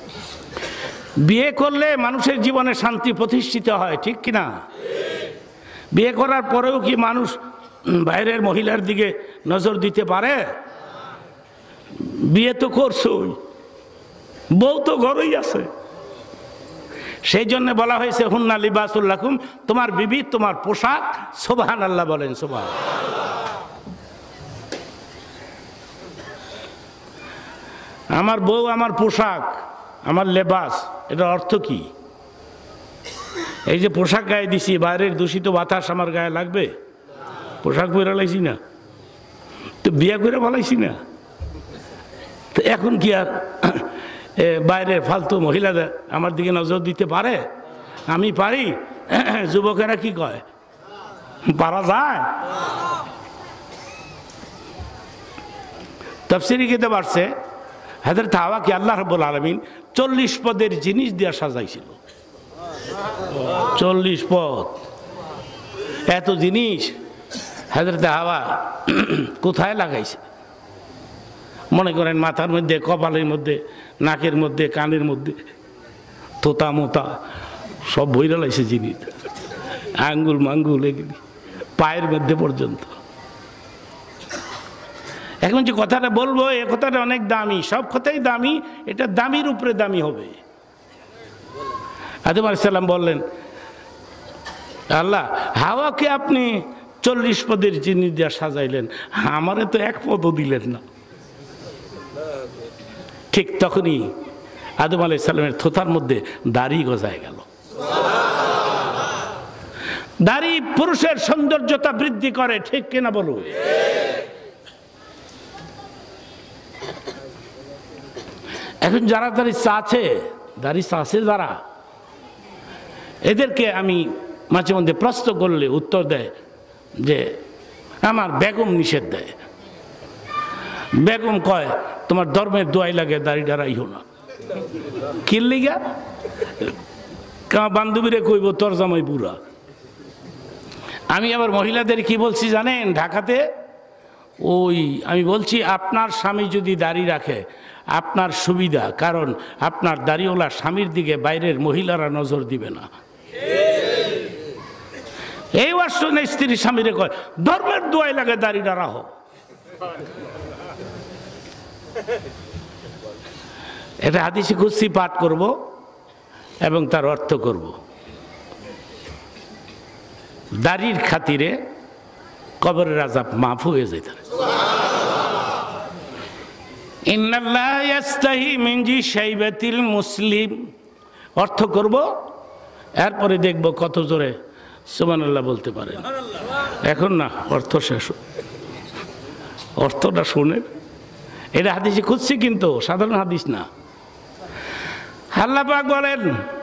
বিয়ে করলে মানুষের জীবনে শান্তি প্রতিষ্ঠিত হয়, ঠিক কিনা? বিয়ে করার পরেও কি মানুষ বাইরের মহিলার দিকে নজর দিতে পারে? বিয়ে তো করছই, বউ তো ঘরেই আছে। সেই জন্য বলা হয়েছে হুন্না লিবাসুল লাকুম, তোমার বিবি তোমার পোশাক। সুবহানাল্লাহ বলেন, সুবহানাল্লাহ। আমার বউ আমার পোশাক, আমার লেবাস, এটার অর্থ কি? এই যে পোশাক গায়ে দিছি, বাইরের দূষিত বাতাস আমার গায়ে লাগবে? পোশাক পরে লাইছি না তো, বিয়ে করে বলাইছি না তো, এখন কি আর বাইরের ফালতু মহিলাদের আমার দিকে নজর দিতে পারে? আমি পারি? যুবকেরা কি কয়, পারা যায়? তাফসীরে কিতাব আসছে হযরত হাওয়াকে আল্লাহ রাব্বুল আলামিন 40 পদের জিনিস দিয়ে সাজাইছিল। 40 পদ, এত জিনিস হযরত হাওয়া কোথায় লাগাইছে? মনে করেন মাথার মধ্যে, কপালের মধ্যে, নাকের মধ্যে, কানের মধ্যে, তোতা মোতা সব বইরা লাইছে জিনিস, আঙ্গুল মাঙ্গুল এগুলি পায়ের মধ্যে পর্যন্ত। এখন যে কথাটা বলবো, এ কথাটা অনেক দামি, সব কথাই দামি, এটা দামির উপরে দামি হবে। আদম আলাইহিস সালাম বললেন, আল্লাহ হাওয়াকে আপনি 40 পদের জিনিস দিয়ে সাজাইলেন, আমারে তো 1 পদও দিলেন না। ঠিক তখনই আদম আলাইহিস সালামের থোতার মধ্যে দাড়ি গজায় গেল। দাড়ি পুরুষের সৌন্দর্যতা বৃদ্ধি করে, ঠিক কিনা বলুন? এখন যারা দাড়ি চাচ্ছে যারা, এদেরকে আমি মাঝে মধ্যে প্রশ্ন করলে উত্তর দেয় যে আমার বেগম নিষেধ দেয়। বেগম কয় তোমার ধর্মের দোয়াই লাগে দাড়িটা রাইও না। কি লিগা? বান্ধবীরে কইব তোর জামাই বুড়া। আমি আবার মহিলাদের কি বলছি জানেন? ঢাকাতে আমি বলছি আপনার স্বামী যদি দাড়ি রাখে আপনার সুবিধা, কারণ আপনার দাড়িওয়ালা স্বামীর দিকে বাইরের মহিলারা নজর দিবে না। এই শুনে স্ত্রী স্বামীরে কয় ধর্মের দোয়াই লাগে দাড়িটা রাখো। এটা হাদিসে কুদসি পাঠ করব এবং তার অর্থ করব। দাড়ির খাতিরে কবরের আযাব মাফ হয়ে যেত। ইন্নাল্লাহ ইয়াস্তাহি মিন জি শাইবাতিল মুসলিম অর্থ করব, এরপরে দেখব কত জোরে সুবহানাল্লাহ বলতে পারেন। এখন না, অর্থ শেষ, অর্থটা শুনে। এটা হাদিসে কুদসি, কিন্তু সাধারণ হাদিস না। আল্লাহ পাক বলেন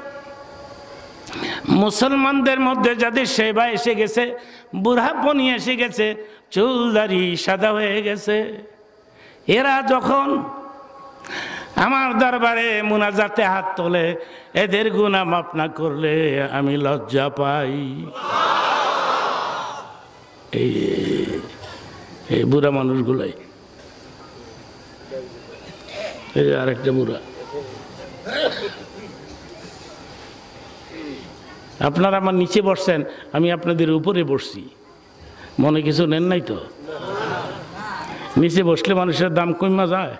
মুসলমানদের মধ্যে যাদের সেবা এসে গেছে, বুড়াপনি এসে গেছে, চুল দাড়ি সাদা হয়ে গেছে, এরা যখন আমার দরবারে মুনাজাতে হাত তোলে, এদের গুনাহ মাফ না করলে আমি লজ্জা পাই। এই বুড়া মানুষগুলাই, এই আরেকটা বুড়া। আপনারা আমার নিচে বসছেন, আমি আপনাদের উপরে বসছি, মনে কিছু নেন নাই তো? নিচে বসলে মানুষের দাম কমা যায়?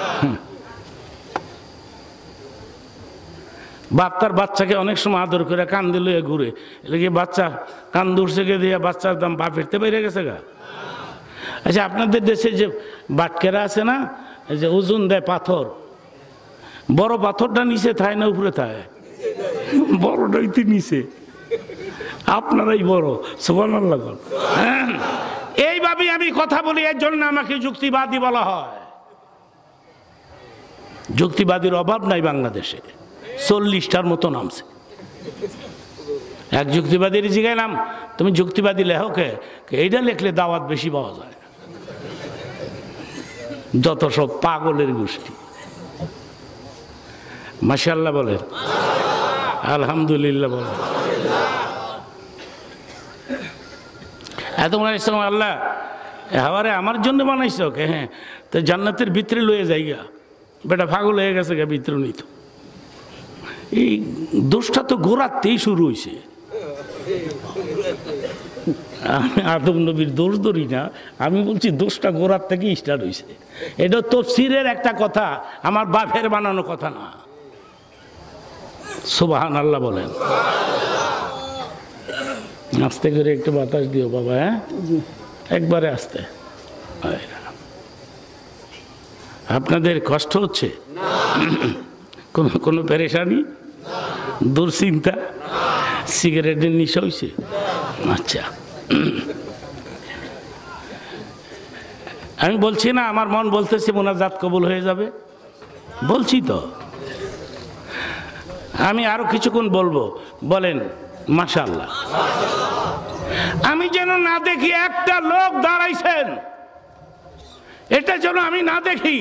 বাপ তার বাচ্চাকে অনেক সময় আদর করে কান দিল ঘুরে, এলাকি বাচ্চা কান দূরছে গে দিয়ে বাচ্চার দাম বাপ ফিরতে বেড়ে গেছে গা। আচ্ছা, আপনাদের দেশে যে বাটকেরা আছে না, যে ওজন দেয় পাথর, বড় পাথরটা নিচে থায় না উপরে থায়? বড়টাই তো নিচে, আপনারাই বড়। সুবহানাল্লাহ। এইভাবে আমি কথা বলি, এর জন্য আমাকে যুক্তিবাদী বলা হয়। যুক্তিবাদীর অভাব নাই বাংলাদেশে, 40টার মতো নামছে। এক যুক্তিবাদীর জিজ্ঞাসলাম তুমি যুক্তিবাদী লেখকে, এইটা লিখলে দাওয়াত বেশি পাওয়া যায়। যত সব পাগলের গোষ্ঠী। মাশাআল্লাহ বলেন, আলহামদুলিল্লাহ বলেন। আদম আলাইহিস সালাম আল্লাহ হাওয়ারে আমার জন্য বানাইছ কে? হ্যাঁ, তো জান্নাতের ভিতরে লয়ে যাইগা, বেটা পাগল হয়ে গেছে গা, ভিতরে নিত। এই দোষটা তো গোড়াতেই শুরু হয়েছে। আমি আদম নবীর দোষ ধরি না, আমি বলছি দোষটা গোড়ার থেকে স্টার্ট হয়েছে। এটা তাফসীরের একটা কথা, আমার বাপের বানানো কথা না। সুবহানাল্লাহ বলেন। আস্তে করে একটু বাতাস দিও বাবা, হ্যাঁ একবারে আস্তে। আপনাদের কষ্ট হচ্ছে? কোনো পেরেশানি, দুশ্চিন্তা, সিগারেটের নেশা হয়েছে? আচ্ছা, আমি বলছি না আমার মন বলতেছে মোনাজাত কবুল হয়ে যাবে, বলছি তো। আমি আরো কিছুক্ষণ বলবো, বলেন মাশাআল্লাহ। আমি যেন না দেখি একটা লোক দাঁড়াইছেন, এটা যেন আমি না দেখি।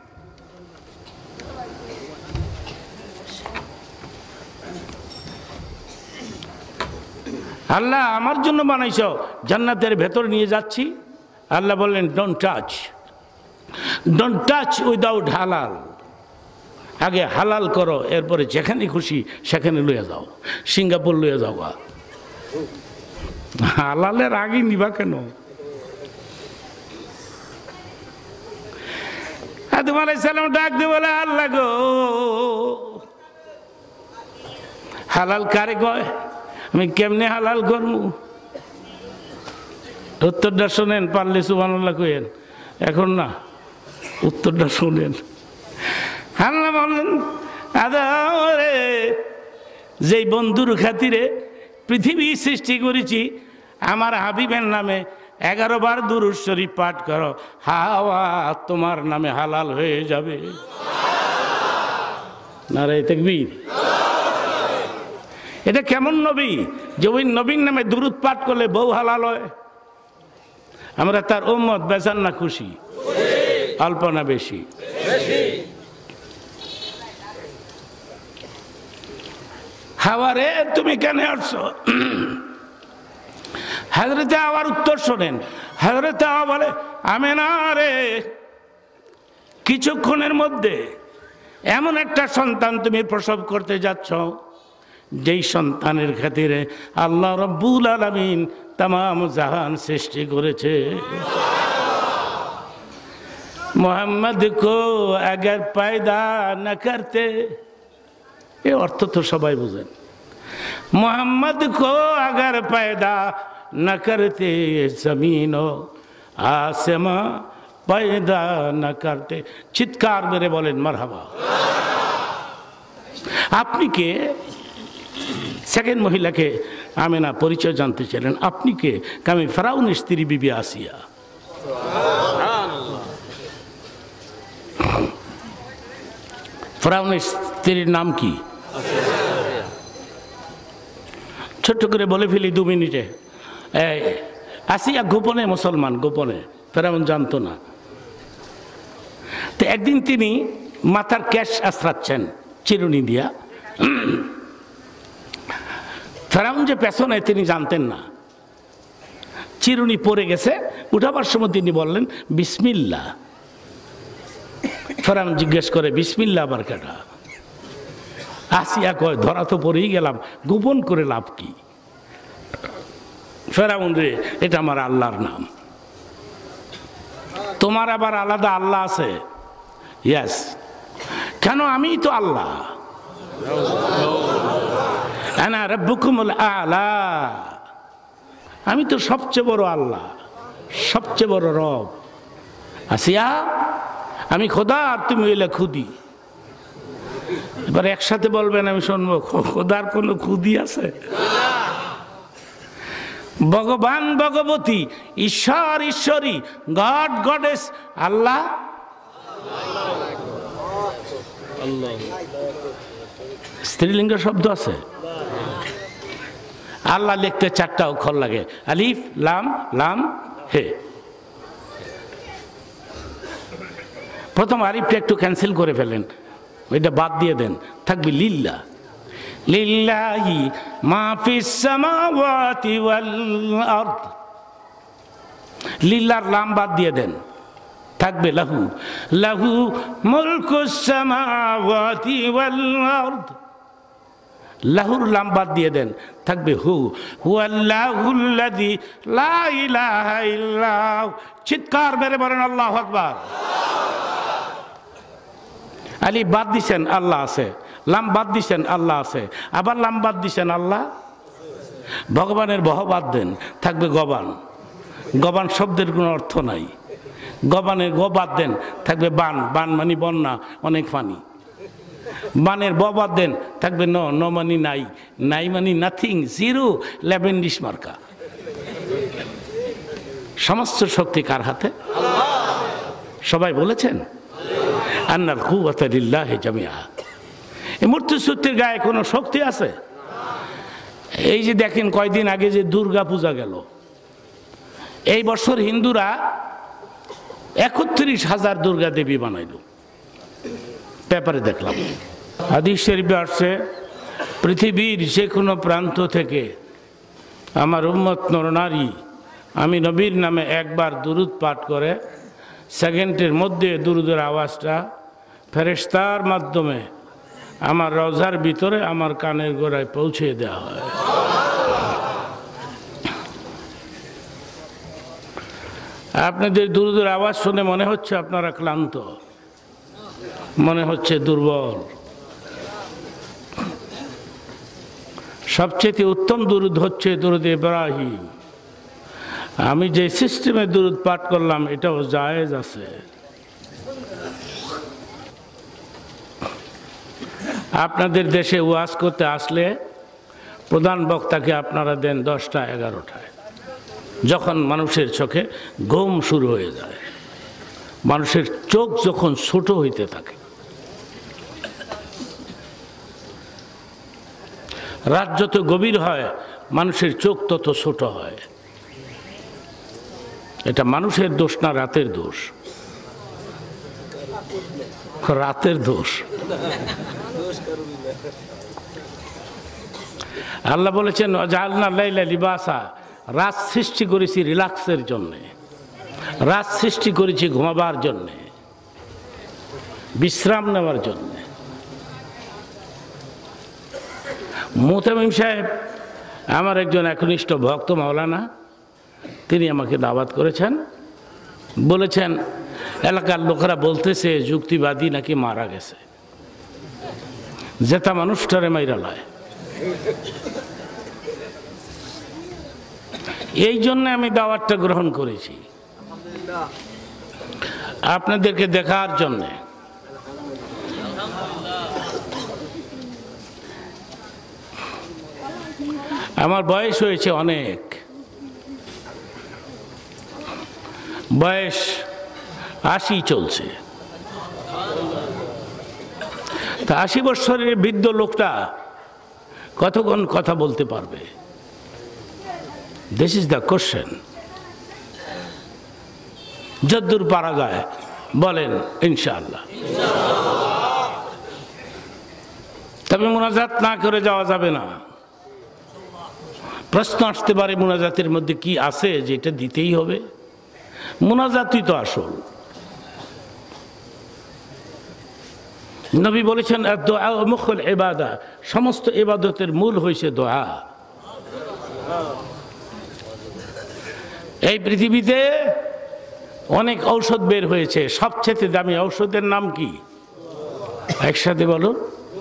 আল্লাহ আমার জন্য বানাইছো, জান্নাতের ভেতর নিয়ে যাচ্ছি। আল্লাহ বললেন ডোন্ট টাচ উইদাউট হালাল। আগে হালাল করো, এরপরে যেখানে খুশি সেখানে লইয়া যাও, সিঙ্গাপুর লইয়া যাও। হালালের আগে নিবা কেন? আদম আলাইহিস সালাম ডাক দিয়ে বলে আল্লাহ গো, হালাল কারে কয়? আমি কেমনে হালাল করবো? উত্তরটা শোনেন, পারলে সুবহানাল্লাহ কইেন, এখন না, উত্তরটা শোনেন। আল্লাহ বলেন আদম রে, যেই বন্ধুর খাতিরে পৃথিবী সৃষ্টি করেছি, আমার হাবিবের নামে 11 বার দুরূদ শরীফ পাঠ করো, হাওয়া তোমার নামে হালাল হয়ে যাবে। নারায়ে তাকবীর। এটা কেমন নবী যে ওই নবীর নামে দুরূদ পাঠ করলে বউ হালাল হয়? আমরা তার উম্মত, বেজান না খুশি? অল্প না বেশি? হাওয়া রে তুমি কেন আসছো? হযরতে হাওয়ার উত্তর শোনেন। হযরতে হাওয়া বলে আমেনা রে, কিছুক্ষণের মধ্যে এমন একটা সন্তান তুমি প্রসব করতে যাচ্ছ, যেই সন্তানের খাতিরে আল্লাহ রব্বুল আলামিন तमाम जहान सृष्टि করেছে। मोहम्मद को अगर पैदा न करते, ये अर्थ तो सबाई बुझें, मोहम्मद को अगर पैदा न करते, जमीन आसमां पैदा न करते। चित्कार मेरे बोलें मरहबा। আপনি কে? সেকেন্ড মহিলাকে আমেনা পরিচয় জানতে চাইলেন, আপনি কে? আমি ফেরাউনের স্ত্রী বিবি আসিয়া। ফেরাউনের স্ত্রীর নাম কি? ছোট্ট করে বলে ফেলি 2 মিনিটে। আসিয়া গোপনে মুসলমান, গোপনে, ফেরাউন জানতো না। তো একদিন তিনি মাথার ক্যাশ আশ্রাচ্ছেন চিরুনি দিয়া। ফেরাউন যে পেছনে তিনি জানতেন না, চিরুনি পড়ে গেছে। উঠাবার সময় তিনি বললেন বিসমিল্লাহ। ফেরাউন জিজ্ঞেস করে বিসমিল্লাহ আবার কেটা? আসিয়া কয় ধরা তো পড়েই গেলাম, গোপন করে লাভ কি? ফেরাউন রে, এটা আমার আল্লাহর নাম। তোমার আবার আলাদা আল্লাহ আছে? ইয়েস। কেন? আমিই তো আল্লাহ। আনা রাব্বুকুমুল আ'লা, আমি তো সবচেয়ে বড় আল্লাহ, সবচেয়ে বড় রব। আসিয়া, আমি খোদা আর তুমি হইলে খুদি। এবার একসাথে বলবেন, আমি শুনবো। খোদার কোনো খুদি আছে? ভগবান ভগবতী, ঈশ্বর ঈশ্বরী, গড গডেস, আল্লাহ স্ত্রীলিঙ্গ শব্দ আছে। আল্লাহ লিখতে 4টা অক্ষর লাগে, আলিফ লাম লাম হে। প্রথম আলিফটা একটু ক্যান্সেল করে ফেলেন, ওইটা বাদ দিয়ে দেন, থাকবে লিল্লাহ। লিল্লাহি মা ফিস সামাওয়াতি ওয়াল আরদ। লিল্লাহর লাম বাদ দিয়ে দেন, থাকবে লাহু। লাহু মুলকুস সামাওয়াতি ওয়াল আরদ। লাহুর লাম বাদ দিয়ে দেন, থাকবে হু। হুয়াল্লাহুল্লাযী লা ইলাহা ইল্লাহু। চিৎকার মেরে বলেন আল্লাহু আকবার। আলিফ বাদ দিছেন, আল্লাহ আছে। লাম বাদ দিছেন, আল্লাহ আছে। আবার লাম বাদ দিছেন, আল্লাহ। ভগবানের বহ বাদ দেন, থাকবে গবান। গবান শব্দের কোনো অর্থ নাই। গবানের গ বাদ দেন, থাকবে বান। বান মানে বন্যা, অনেক পানি। বানের ব বাদ দেন, থাকবে ন। ন মানে নাই। নাই মানে নাথিং, জিরো, ল্যাভেন্ডিস মার্কা। সমস্ত শক্তি কার হাতে? সবাই বলেছেন আন্নাল কুওয়াতা লিল্লাহি জামিআ। এই মূর্তি সূত্রের গায়ে কোনো শক্তি আছে? এই যে দেখেন কয়দিন আগে যে দুর্গা পূজা গেল, এই বছর হিন্দুরা ৩১,০০০ দুর্গা দেবী বানাইল, পেপারে দেখলাম। হাদিস শরীফে আসছে পৃথিবীর যে কোনো প্রান্ত থেকে আমার উম্মত নরনারী আমি নবীর নামে একবার দুরূদ পাঠ করে সেকেন্ডের মধ্যে দুরূদের আওয়াজটা ফেরেশতার মাধ্যমে আমার রওজার ভিতরে আমার কানের গোড়ায় পৌঁছে দেওয়া হয়। আপনাদের দুরূদের আওয়াজ শুনে মনে হচ্ছে আপনারা ক্লান্ত, মনে হচ্ছে দুর্বল। সবচেয়ে উত্তম দুরূদ হচ্ছে দুরূদ ইব্রাহিম। আমি যে সিস্টেমে দুরূদ পাঠ করলাম এটাও জায়েজ আছে। আপনাদের দেশে ওয়াজ করতে আসলে প্রধান বক্তাকে আপনারা দেন 10টা 11টায়, যখন মানুষের চোখে ঘুম শুরু হয়ে যায়, মানুষের চোখ যখন ছোট হইতে থাকে। রাত যত গভীর হয় মানুষের চোখ তত ছোট হয়। এটা মানুষের দোষ না রাতের দোষ? রাতের দোষ। আল্লাহ বলেছেন জাআলনা লাইলা লিবাসা, রাত সৃষ্টি করেছি রিল্যাক্সের জন্যে, রাত সৃষ্টি করেছি ঘুমাবার জন্যে, বিশ্রাম নেওয়ার জন্যে। মুতামিম সাহেব আমার একজন একনিষ্ঠ ভক্ত মাওলানা, তিনি আমাকে দাওয়াত করেছেন। বলেছেন এলাকার লোকেরা বলতেছে যুক্তিবাদী নাকি মারা গেছে, জেতা মানুষটারে মাইরা লয়। এই জন্য আমি দাওয়াতটা গ্রহণ করেছি আপনাদেরকে দেখার জন্যে। আমার বয়স হয়েছে অনেক, বয়স 80 চলছে। তা 80 বছরের বৃদ্ধ লোকটা কতক্ষণ কথা বলতে পারবে? This is the question. যদ্দূর পারা যায় বলেন ইনশাআল্লাহ। তবে মুনাজাত না করে যাওয়া যাবে না। প্রশ্ন আসতে পারে মুনাজাতের মধ্যে কি আছে যে এটা দিতেই হবে? মুনাজাতই তো আসল। নবী বলেছেন দোয়া মুখুল ইবাদা, সমস্ত ইবাদতের মূল হয়েছে দোয়া। এই পৃথিবীতে অনেক ঔষধ বের হয়েছে, সবচেয়ে দামি ঔষধের নাম কি? একসাথে বলো।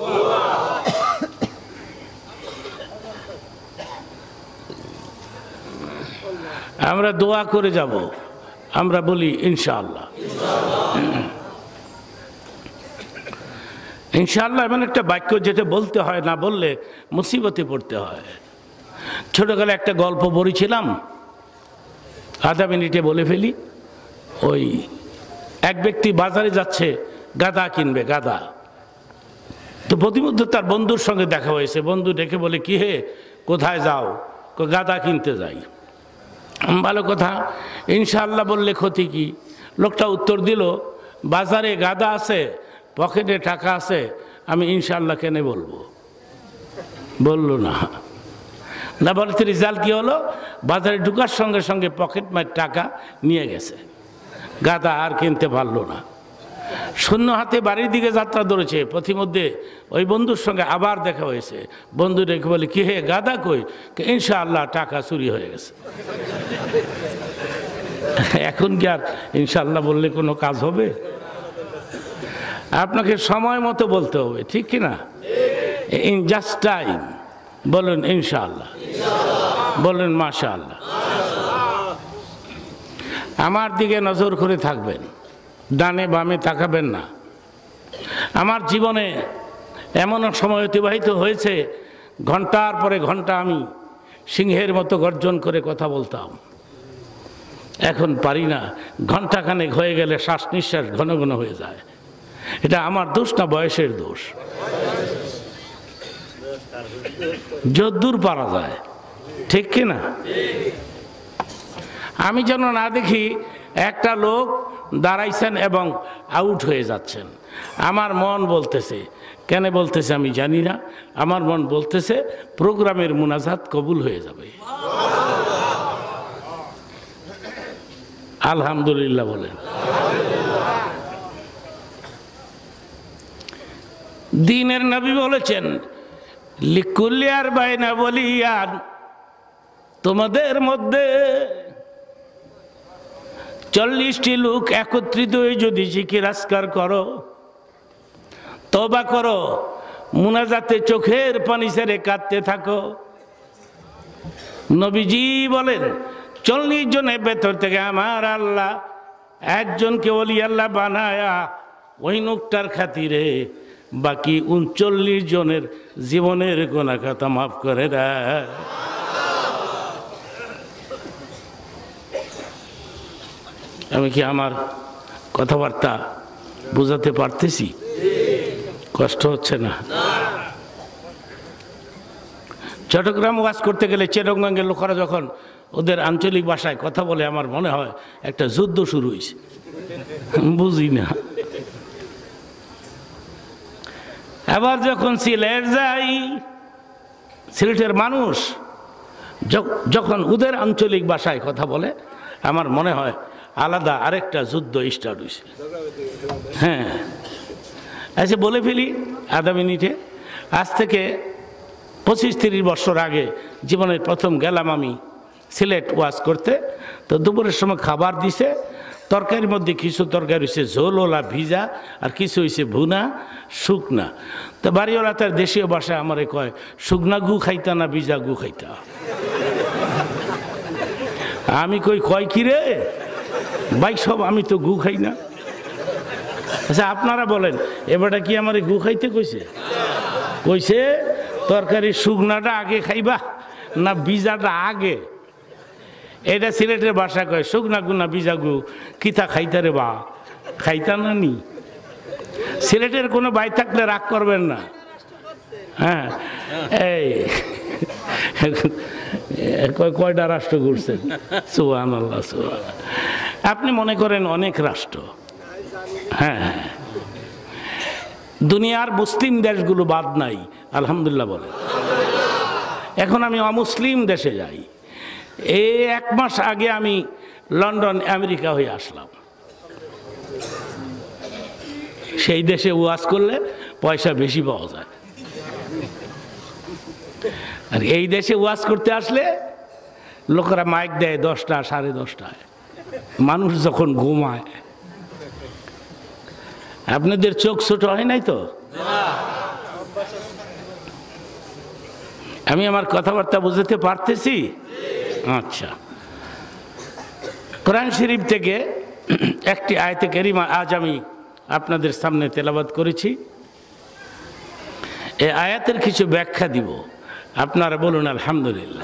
আমরা দোয়া করে যাব, আমরা বলি ইনশাআল্লাহ। ইনশাআল্লাহ এমন একটা বাক্য যেটা বলতে হয়, না বললে মুসিবতে পড়তে হয়। ছোটকালে একটা গল্প পড়েছিলাম, আধা মিনিটে বলে ফেলি। ওই এক ব্যক্তি বাজারে যাচ্ছে গাদা কিনবে, গাদা। তো প্রতিমধ্যে তার বন্ধুর সঙ্গে দেখা হয়েছে। বন্ধু ডেকে বলে কি হে কোথায় যাও? গাদা কিনতে যাই। ভালো কথা, ইনশাআল্লাহ বললে ক্ষতি কি? লোকটা উত্তর দিল বাজারে গাদা আছে, পকেটে টাকা আছে, আমি ইনশাআল্লাহ কেনে বলবো? বলল না। না বলতে রেজাল্ট কি হলো? বাজারে ঢুকার সঙ্গে সঙ্গে পকেট মার টাকা নিয়ে গেছে, গাদা আর কিনতে পারলো না। শূন্য হাতে বাড়ির দিকে যাত্রা ধরেছে, পথিমধ্যে ওই বন্ধুর সঙ্গে আবার দেখা হয়েছে। বন্ধু রেখে বলে, কি হে গাদা কই? ইনশাআল্লাহ টাকা চুরি হয়ে গেছে। এখন কি আর ইনশাআল্লাহ বললে কোনো কাজ হবে? আপনাকে সময় মতো বলতে হবে, ঠিক কিনা? ইন জাস্ট টাইম বলুন ইনশাআল্লাহ, বলুন মাশাআল্লাহ। আমার দিকে নজর করে থাকবেন, ডানে বামে তাকাবেন না। আমার জীবনে এমন সময় অতিবাহিত হয়েছে, ঘন্টার পরে ঘন্টা আমি সিংহের মতো গর্জন করে কথা বলতাম। এখন পারি না, ঘন্টাখানেক হয়ে গেলে শ্বাস নিঃশ্বাস ঘন ঘন হয়ে যায়। এটা আমার দোষ না বয়সের দোষ? যদ্দূর পারা যায়, ঠিক কিনা? আমি যেন না দেখি একটা লোক দাঁড়াইছেন এবং আউট হয়ে যাচ্ছেন। আমার মন বলতেছে, কেন বলতেছে আমি জানি না, আমার মন বলতেছে প্রোগ্রামের মুনাজাত কবুল হয়ে যাবে। আলহামদুলিল্লাহ বলেন। দ্বীনের নবী বলেছেন, লিকুল্লিয়ার বাইনা বলিয়ান, তোমাদের মধ্যে 40টি লোক একত্রিত হয়ে যদি জিকির আজকার করো, তওবা করো, মুনাজাতে চোখের পানি ছেড়ে কাঁদতে থাকো, নবীজি বলেন 40 জনের ভেতর থেকে আমার আল্লাহ একজনকে ওলি আল্লাহ বানায়া ওই লোকটার খাতিরে বাকি 39 জনের জীবনের গুনাহ খাতা মাফ করে দেয়। আমি কি আমার কথাবার্তা বুঝাতে পারতেছি? কষ্ট হচ্ছে না? চট্টগ্রাম ওয়াজ করতে গেলে চিটাগংয়ের লোকেরা যখন ওদের আঞ্চলিক ভাষায় কথা বলে, আমার মনে হয় একটা যুদ্ধ শুরু হয়েছে, বুঝি না। আবার যখন সিলেট যাই, সিলেটের মানুষ যখন ওদের আঞ্চলিক ভাষায় কথা বলে, আমার মনে হয় আলাদা আরেকটা যুদ্ধ স্টার্ট হয়েছে। হ্যাঁ, আচ্ছা বলে ফেলি আধা মিনিটে। আজ থেকে 25-30 বছর আগে জীবনের প্রথম গেলাম আমি সিলেট ওয়াজ করতে। তো দুপুরের সময় খাবার দিছে, তরকারির মধ্যে কিছু তরকারি হয়েছে ঝোলওয়ালা ভিজা, আর কিছু হয়েছে ভুনা শুকনা। তো বাড়িওয়ালা তার দেশীয় ভাষায় আমারে কয়, শুকনা গু খাইতা না ভিজা গু খাইতা? আমি কয় কি রে ভাই, সব আমি তো গু খাই না। আচ্ছা আপনারা বলেন, এবারটা কি আমার গু খাইতে কইছে? কইছে তরকারি শুকনাটা আগে খাইবা না ভিজাটা আগে? এটা সিলেটের ভাষা কয়, শুকনা গু না ভিজা গু কিতা খাইতা রে বা, খাইতা না নি? সিলেটের কোনো ভাই থাকলে রাগ করবেন না। হ্যাঁ, এই কয়টা রাষ্ট্র ঘুরছেন? সুবহানাল্লাহ, সুবহানাল্লাহ। আপনি মনে করেন অনেক রাষ্ট্র। হ্যাঁ, দুনিয়ার মুসলিম দেশগুলো বাদ নাই, আলহামদুলিল্লাহ বলে। এখন আমি অমুসলিম দেশে যাই। এই 1 মাস আগে আমি লন্ডন আমেরিকা হয়ে আসলাম। সেই দেশে ওয়াজ করলে পয়সা বেশি পাওয়া যায়, আর এই দেশে ওয়াজ করতে আসলে লোকেরা মাইক দেয় 10টা 10:30টায়, মানুষ যখন ঘুমায়। আপনাদের চোখ ছোট হয় নাই তো? আমি আমার কথাবার্তা বুঝতে পারতেছি? আচ্ছা, কোরআন শরীফ থেকে একটি আয়াতে কারিমা আজ আমি আপনাদের সামনে তেলাওয়াত করেছি। এই আয়াতের কিছু ব্যাখ্যা দিব, আপনারা বলুন আলহামদুলিল্লাহ।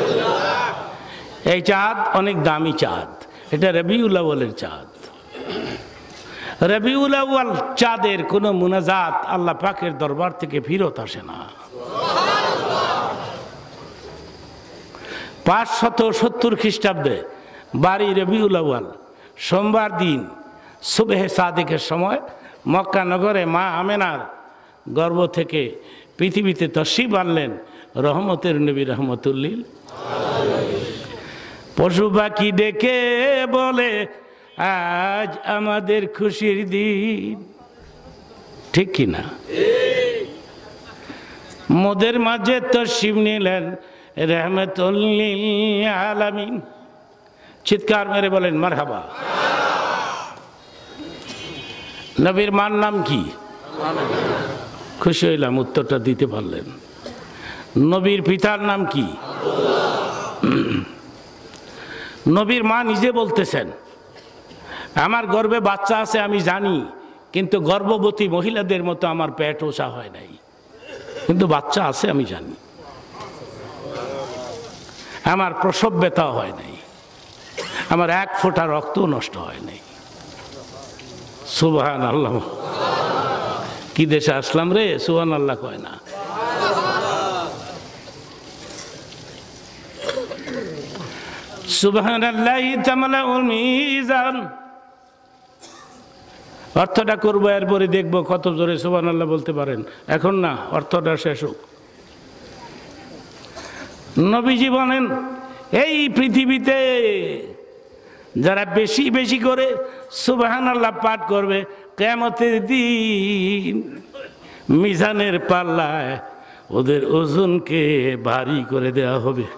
এই চাঁদ অনেক দামি চাঁদ, এটা রবিউল আউয়ালের চাঁদ। রবিউল আউয়াল চাঁদের কোনো মুনাজাত আল্লাহ পাকের দরবার থেকে ফিরত আসে না। 570 খ্রিস্টাব্দে 12 রবিউল আউয়াল সোমবার দিন সুবহে সাদিকের সময় মক্কা নগরে মা আমেনার গর্ভ থেকে পৃথিবীতে তশরিফ আনলেন রহমতের নবী রহমতুল্লিল। পশু পাখি ডেকে বলে আজ আমাদের খুশির দিন, ঠিক কিনা? মোদের মাঝে তশরিফ নিলেন রহমতুল লিল আলামিন। চিৎকার মেরে বলেন মারহাবা। নবীর মার নাম কি? খুশি হইলাম উত্তরটা দিতে পারলেন। নবীর পিতার নাম কি? নবীর মা নিজে বলতেছেন, আমার গর্ভে বাচ্চা আছে আমি জানি, কিন্তু গর্ভবতী মহিলাদের মতো আমার পেট ওঠা হয় নাই, কিন্তু বাচ্চা আছে আমি জানি। আমার প্রসব ব্যথা হয় নাই, আমার এক ফোঁটা রক্ত নষ্ট হয় নাই। সুবহানাল্লাহ। কি দেশে আসলাম রে, সুবহানাল্লাহ কয় না। সুবহানাল্লাহি তামলাউল মিজান। অর্থটা করবো, এরপরে দেখবো কত জোরে সুবহানাল্লাহ বলতে পারেন। এখন না, অর্থটা শেষ হোক। নবীজি বলেন, এই পৃথিবীতে যারা বেশি বেশি করে সুবহানাল্লাহ পাঠ করবে, কিয়ামতের দিন মিজানের পাল্লায় ওদের ওজনকে ভারী করে দেওয়া হবে।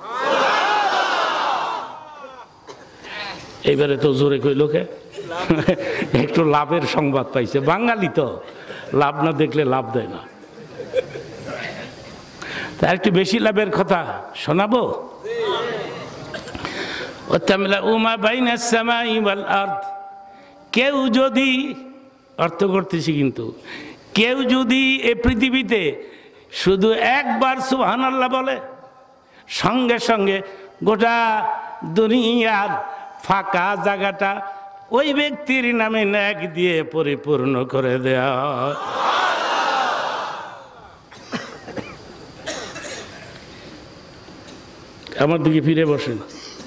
এবারে তো জোরে কইল কে? একটু লাভের সংবাদ পাইছে। বাঙালি তো লাভ না দেখলে লাভ দেয় না। তার একটু বেশি লাভের কথা শোনাবো। কেউ যদি, অর্থ করতেছি কিন্তু, কেউ যদি এ পৃথিবীতে শুধু একবার সুবহানাল্লাহ বলে, সঙ্গে সঙ্গে গোটা দুনিয়ার ফাঁকা জায়গাটা ওই ব্যক্তির নামে নেক দিয়ে পরিপূর্ণ করে দেয়া। আমার দিকে ফিরে বসেন।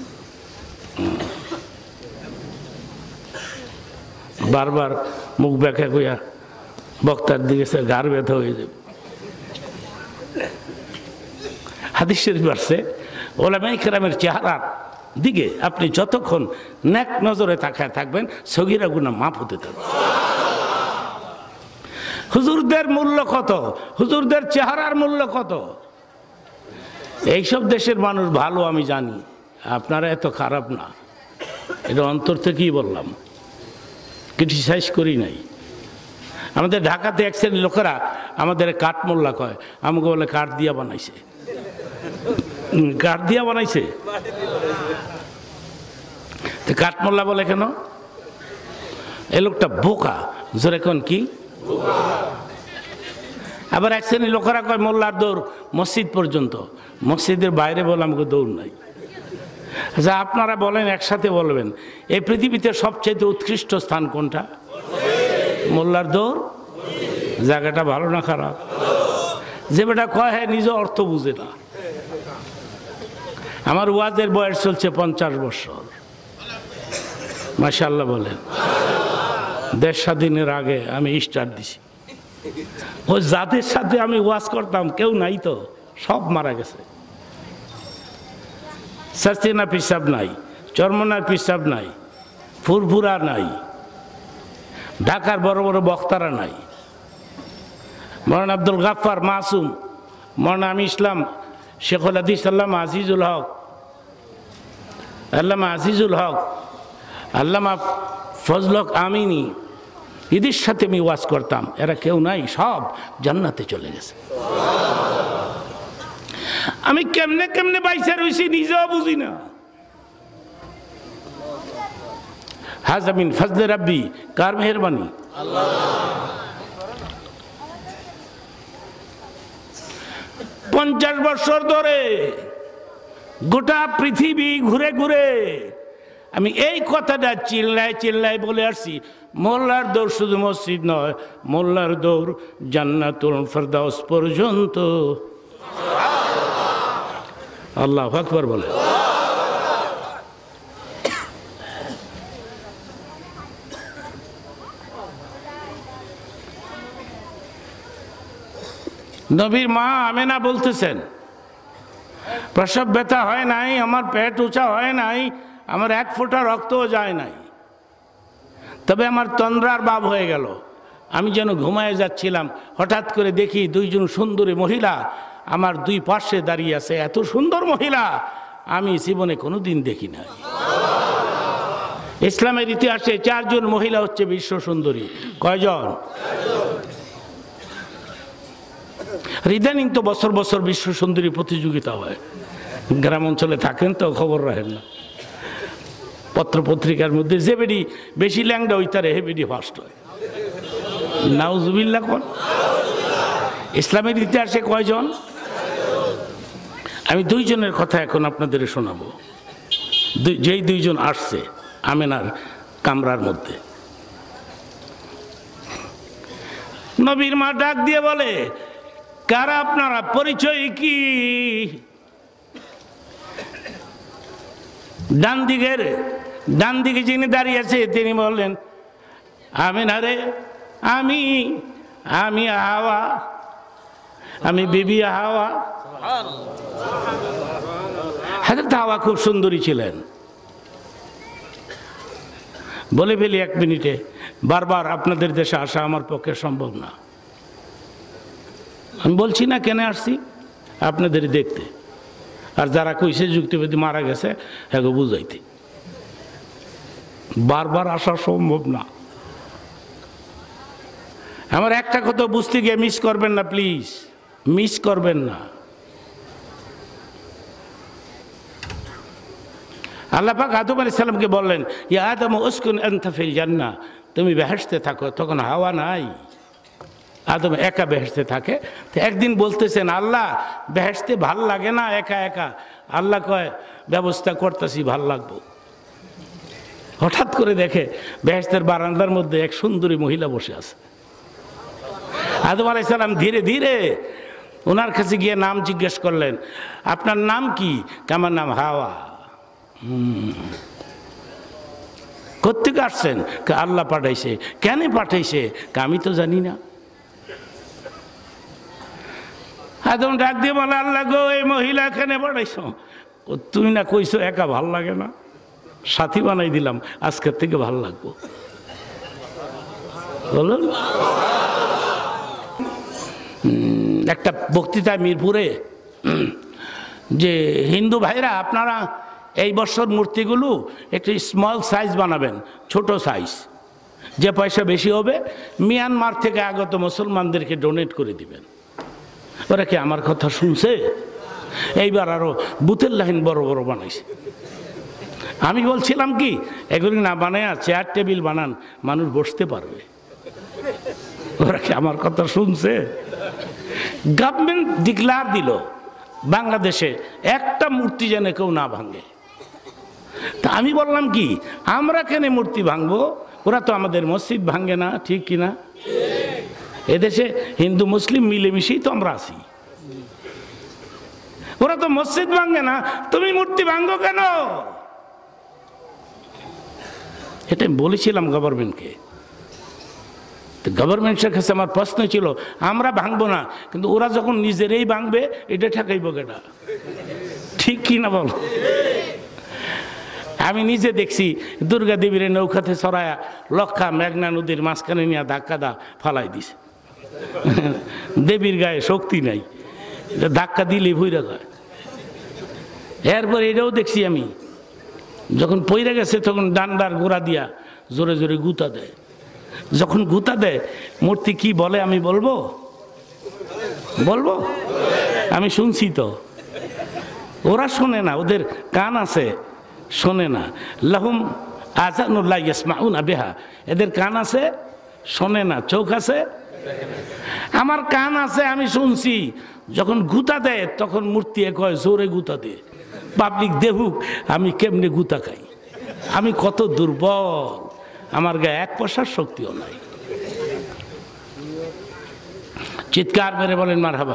বারবার মুখ ব্যাখ্যা কইয়া বক্তার দিকে গার ব্যথা হয়ে যাবে। হাদিস শরীফ আসছে, ওলামায়ে কেরামের চেহারার দিকে আপনি যতক্ষণ নেক নজরে তাকায় থাকবেন, সগীরা গুনাহ মাফ হতে থাকবে। হুজুরদের মূল্য কত, হুজুরদের চেহারার মূল্য কত। এইসব দেশের মানুষ ভালো আমি জানি, আপনারা এত খারাপ না, এটা অন্তর থেকেই বললাম, ক্রিটিসাইজ করি নাই। আমাদের ঢাকাতে এক শ্রেণীর লোকেরা আমাদের কাঠ মোল্লা কয়, আমাকে বলে কাঠ দিয়া বানাইছে। কাঠ দিয়া বানাইছে, কাঠ মোল্লা বলে কেন? এ লোকটা বোকা। জোরে কোন কি? আবার এক শ্রেণীর লোকেরা কয় মোল্লার দৌড় মসজিদ পর্যন্ত, মসজিদের বাইরে বলে আমাকে দৌড় নাই। আচ্ছা আপনারা বলেন, একসাথে বলবেন, এই পৃথিবীতে সবচেয়ে উৎকৃষ্ট স্থান কোনটা? মোল্লার দৌড়। জায়গাটা ভালো না খারাপ? যে বেটা কয় হ্যাঁ নিজে অর্থ বুঝে না। আমার ওয়াজের বয়স চলছে 50 বছর। মাশাআল্লাহ বলেন। দেশ স্বাধীনের আগে আমি স্টার্ট দিছি। ওই যাদের সাথে আমি ওয়াজ করতাম কেউ নাই তো, সব মারা গেছে। সাস্তিনা পিসাব নাই, চরমনার পিসাব নাই, ফুরফুরা নাই, ঢাকার বড় বড় বক্তারা নাই। মৌলানা আব্দুল গাফফার মাসুম, মৌলানা আমি ইসলাম, শেখুল হাদিস আল্লামা আজিজুল হক, আল্লামা আজিজুল হক, আল্লামা ফজল হক আমিনী, এদের সাথে আমি ওয়াজ করতাম। এরা কেউ নাই, সব জান্নাতে চলে গেছে। আমি কেমনে কেমনে বাইসা রইছি নিজেও বুঝি না। হাযা মিন ফজলে রাব্বি, কার মেহেরবানি? আল্লাহ। 50 বছর ধরে গোটা পৃথিবী ঘুরে ঘুরে আমি এই কথাটা চিল্লায় চিল্লায় বলে আসছি, মোল্লার দৌড় শুধু মসজিদ নয়, মোল্লার দৌড় জান্নাতুল ফেরদাউস পর্যন্ত। আল্লাহু আকবার বলে। নবীর মা আমেনা বলতেছেন, প্রসব ব্যথা হয় নাই, আমার পেট উঁচা হয় নাই, আমার এক ফোঁটা রক্তও যায় নাই, তবে আমার তন্দ্রার ভাব হয়ে গেল। আমি যেন ঘুমায় যাচ্ছিলাম, হঠাৎ করে দেখি দুইজন সুন্দরী মহিলা আমার দুই পাশে দাঁড়িয়ে আছে। এত সুন্দর মহিলা আমি জীবনে কোনোদিন দেখি না। ইসলামের ইতিহাসে 4 জন মহিলা হচ্ছে বিশ্ব সুন্দরী। কয়জন? ইদানিং তো বছর বছর বিশ্ব সুন্দরী প্রতিযোগিতা হয়। গ্রাম অঞ্চলে থাকেন তো খবর রাখেন না, পত্র পত্রিকার মধ্যে যে বেডি বেশি ল্যাংডা ওই তার হেবেডি ফার্স্ট হয়। নাউজুবিল্লাহ কোন? ইসলামের ইতিহাসে কয়জন? আমি 2 জনের কথা এখন আপনাদের শোনাবো। যেই 2 জন আসছে আমেনার কামরার মধ্যে, নবীর মা ডাক দিয়ে বলে, কারা আপনারা, পরিচয় কি? ডান দিকে যিনি দাঁড়িয়ে আছে তিনি বললেন, আমেনা রে, আমি হাওয়া, আমি বিবি হাওয়া। হযরত হাওয়া খুব সুন্দরী ছিলেন। বলে ফেলি 1 মিনিটে, বারবার আপনাদের দেশে আসা আমার পক্ষে সম্ভব না। আমি বলছি না কেন আসছি, আপনাদের দেখতে, আর যারা কইছে যুক্তিবাদী মারা গেছে এগো বুঝাইতে। বারবার আসা সম্ভব না। আমার একটা কথা বুঝতে গিয়ে মিস করবেন না, প্লিজ মিস করবেন না। আল্লাহ পাক আদম আলাইহিস সালামকে বললেন, ইয়া আদম উসকুন আনতা ফিল জান্নাহ, তুমি বেহেশতে থাকো। তখন হাওয়া নাই, আদম একা বেহেশতে থাকে। তো একদিন বলতেছেন, আল্লাহ বেহেশতে ভাল লাগে না একা একা। আল্লাহ কয়, ব্যবস্থা করতেছি, ভাল লাগবো। হঠাৎ করে দেখে বেহেশতের বারান্দার মধ্যে এক সুন্দরী মহিলা বসে আছে। আদম আলাইহিস সালাম ধীরে ধীরে ওনার কাছে গিয়ে নাম জিজ্ঞেস করলেন, আপনার নাম কি? আমার নাম হাওয়া। কোত্থেকে আসছেন? আল্লাহ পাঠাইছে। কেন পাঠাইছে? আমি তো জানি না। আদম ডাক দিয়ে বলে, আল্লাহ গো, এই মহিলা এখানে পাঠাইছো, তুমি না কইছো একা ভাল লাগে না, সাথী বানাই দিলাম, আজকের থেকে ভাল লাগবো। বলুন, একটা বক্তৃতা মিরপুরে, যে হিন্দু ভাইরা আপনারা এই বছর মূর্তিগুলো একটু স্মল সাইজ বানাবেন, ছোট সাইজ, যে পয়সা বেশি হবে মিয়ানমার থেকে আগত মুসলমানদেরকে ডোনেট করে দিবেন। ওরা কি আমার কথা শুনছে? এইবার আরো বুতের লাইন বড় বড় বানাইছে। আমি বলছিলাম কি, এগুলি না বানায় চেয়ার টেবিল বানান, মানুষ বসতে পারবে। ওরা কি আমার কথা শুনছে? গভর্নমেন্ট ডিক্লার দিল বাংলাদেশে একটা মূর্তি যেন কেউ না ভাঙে। তা আমি বললাম কি, আমরা কেন মূর্তি ভাঙবো? ওরা তো আমাদের মসজিদ ভাঙে না, ঠিক কিনা? এদেশে হিন্দু মুসলিম মিলেমিশেই তো আমরা আছি। ওরা তো মসজিদ ভাঙে না, তুমি মূর্তি ভাঙো কেন? এটা বলেছিলাম গভর্নমেন্টকে। গভর্নমেন্টের কাছে আমার প্রশ্ন ছিল, আমরা ভাঙবো না, কিন্তু ওরা যখন নিজেরাই ভাঙবে এটা ঠেকাইব কেটা? ঠিক কি না বল? আমি নিজে দেখছি দুর্গা দেবীর নৌকাতে ছড়ায়া লক্ষা মেঘনা নদীর মাঝখানে নিয়ে ধাক্কা ফালাই দিছে। দেবীর গায়ে শক্তি নাই, ধাক্কা দিলে ভুইরা যায়। এরপর এটাও দেখছি আমি, যখন পইরা গেছে তখন ডান্ডার গোড়া দিয়া জোরে জোরে গুতা দেয়। যখন গুতা দেয় মূর্তি কি বলে আমি বলবো? আমি শুনছি তো। ওরা শোনে না, ওদের কান আছে, শোনে না। লাহুম আযানুন লা ইয়াসমাউনা বিহা, এদের কান আছে, শোনে না। চোখ আছে, আমার কান আছে, আমি শুনছি। যখন গুতা দেয় তখন মূর্তি কয় জোরে গুতা দে, পাবলিক দেখুক আমি কেমনে গুতা খাই। আমি কত দুর্বল, আমার গায়ে 1 পয়সার শক্তিও নাই। চিৎকার মেরে বলেন মারহাবা।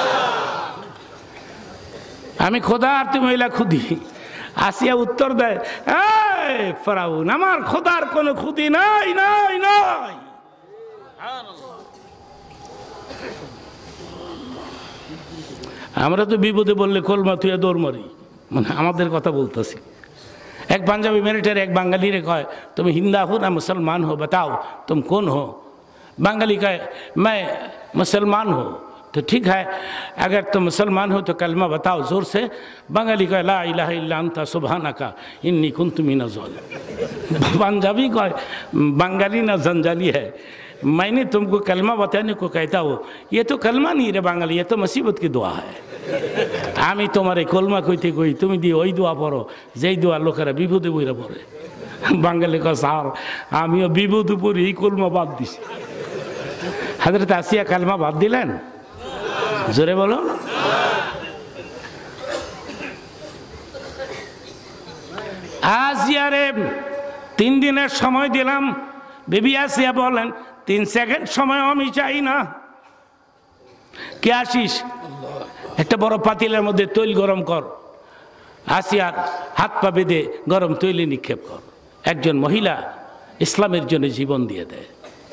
আমি খোদা আর তুমি মহিলা খুদি। আসিয়া উত্তর দেয়, এই ফেরাউন, আমার খোদার কোনো খুদি নাই নাই নাই। আমরা তো বিপদে বললে কলমা তুই দৌড় মারি, মানে আমাদের কথা বলতেছি। एक पंजाबी मिलिटारी एक बंगाली रे कहे तुम हिंदा हो ना मुसलमान हो, बताओ तुम कौन हो? बंगाली कहे मैं मुसलमान हो। तो ठीक है, अगर तुम मुसलमान हो तो कलमा बताओ जोर से। बंगाली कहे ला इलाहा इल्ला अंता सुबहानाका इन्नी कुन्तु मिनज़ ज़ालिमीन। पंजाबी कहे बंगाली ना जंजाली है, मैंने तुमको कलमा बताने को कहता हो, ये तो कलमा नहीं रे बांगाली, ये तो मुसीबत की दुआ है। आमी तुम्हारे कलमा कইতে কই তুমি দি ওই দোয়া পড়ো যেই দোয়া লোকেরা বিপদে বইরা পড়ে। বাঙালি কয় স্যার আমিও বিপদে পড়ি এই কলমা বাদ দিছি। হযরত আসিয়া কলমা বাদ দিলেন? জোরে বলো। আসিয়ারে 3 দিনের সময় দিলাম। বিবি আসিয়া বলেন 3 সেকেন্ড সময় আমি চাই না। কে আসিস? একটা বড় পাতিলের মধ্যে তৈল গরম কর, আসিয়ার হাত পা বেঁধে গরম তৈলে নিক্ষেপ কর। একজন মহিলা ইসলামের জন্য জীবন দিয়ে দেয়।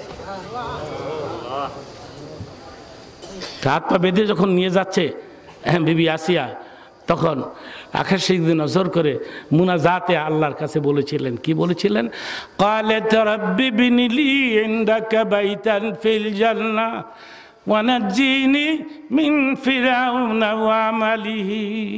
হাত পা বেঁধে যখন নিয়ে যাচ্ছে বিবি আসিয়া, তখন আকাশের দিকে নজর করে মুনাজাতে আল্লাহর কাছে বলেছিলেন, কি বলেছিলেন? ক্বালাত রাব্বি বিনিলি ইনদাকা বাইতান ফিল জান্নাহ ওয়ানাজ্জিনি মিন ফিরাউনা ওয়া আমালিহি।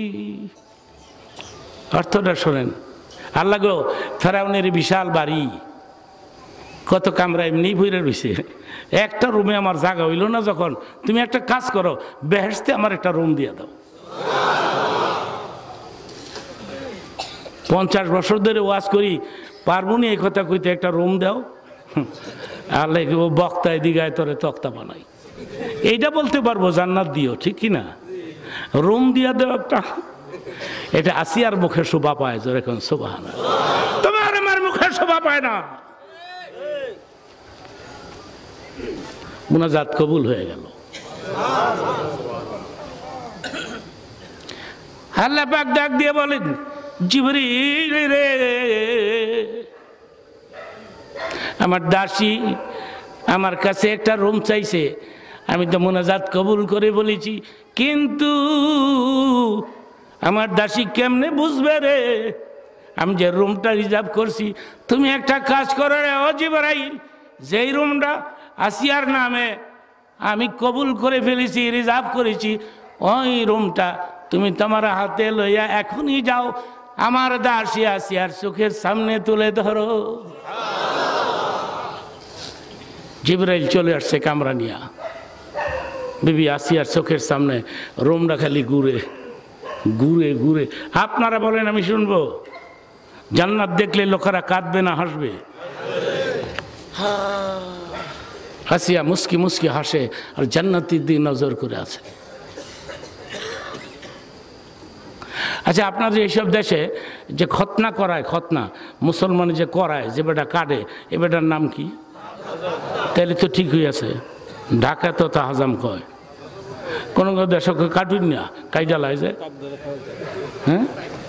অর্থটা শোনেন। আল্লাহ গো, ফেরাউনের বিশাল বাড়ি, কত কামরা এমনি ভরে রয়েছে, একটা রুমে আমার জায়গা হইল না, যখন তুমি একটা কাজ করো, বেহেশতে আমার একটা রুম দিয়ে দাও। 50 বছর ধরে ওয়াজ করি, পারবো নি এই কথা কইতে, একটা রুম দাও। আল্লাহ বক্তায় দিগায় তোরে তক্তা বানাই, এইটা বলতে পারবো জান্নাত দিও, ঠিক কিনা? রুম দিয়া দেও একটা। এটা আসিয়ার মুখে শোভা পায়, জোরে কোন সুবহানাল্লাহ। তোমার আমার মুখে শোভা পায় না। মুনাজাত কবুল হয়ে গেল। আল্লাহ পাক ডাক দিয়ে বলেন, জিবরিল রে, আমার দাসী আমার কাছে একটা রুম চাইছে, আমি তো মুনাজাত কবুল করে বলেছি, কিন্তু আমার দাসী কেমনে বুঝবে রে আমি যে রুমটা রিজার্ভ করছি? তুমি একটা কাজ করো রে ও জিবরাইল, যেই রুমটা আসিয়ার নামে আমি কবুল করে ফেলেছি, রিজার্ভ করেছি, ওই রুমটা তুমি তোমার হাতে লইয়া এখনই যাও, আমার দাসী আসিয়ার চোখের সামনে তুলে ধরো। জিবরাইল চলে আসছে কামরা নিয়া, বিবি আসিয়ার চোখের সামনে রুমটা খালি ঘুরে ঘুরে ঘুরে। আপনারা বলেন আমি শুনবো, জান্নাত দেখলে লোকেরা কাঁদবে না হাসবে? আসিয়া মুস্কি মুস্কি হাসে আর জান্নাতের দিকে নজর করে আছে। আচ্ছা, আপনাদের এইসব দেশে যে খতনা করায়, খতনা মুসলমান যে করায়, যে বেটা কাটে, এ বেটার নাম কি? তাহলে তো ঠিক হয়ে আছে। ঢাকা তো তাহাজাম কয়, কোন দেশ কাটুন না, কাইডা লাই যায়। হ্যাঁ,